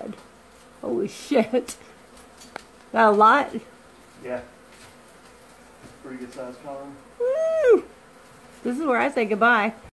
God. Holy shit. Got a lot? Yeah. Pretty good size column. Woo! This is where I say goodbye.